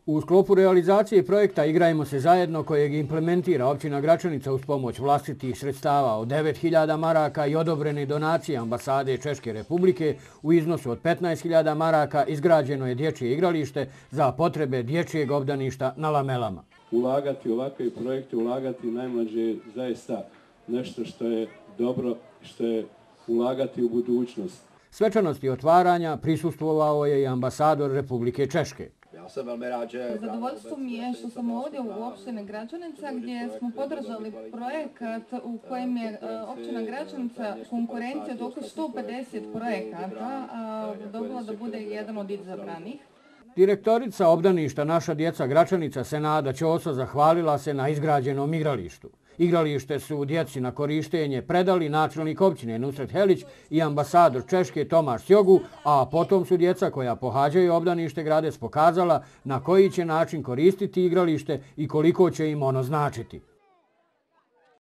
U sklopu realizacije projekta Igrajmo se zajedno, kojeg implementira općina Gračanica uz pomoć vlastitih sredstava od 9.000 maraka i odobrene donacije ambasade Češke republike u iznosu od 15.000 maraka, izgrađeno je dječje igralište za potrebe dječjeg obdaništa na Lamelama. Ulagati ovakve projekte, ulagati najmlađe je zaista nešto što je dobro, što je ulagati u budućnost. Svečanosti otvaranja prisustvovao je i ambasador Republike Češke. Ja sam veoma rađe. Zadovoljstvo mi je što sam ovdje u opštini Gračanica gdje smo podržali projekat u kojem je općina Gračanica konkurencija od oko 150 projekata dobila da bude jedan od izabranih. Direktorica obdaništa Naša djeca Gračanica Senada Ćoso zahvalila se na izgrađenom igralištu. Igralište su djeci na korištenje predali načelnik općine Nusret Helić i ambasador Češke Tomaš Sjogu, a potom su djeca koja pohađaju obdanište Gradec pokazala na koji će način koristiti igralište i koliko će im ono značiti.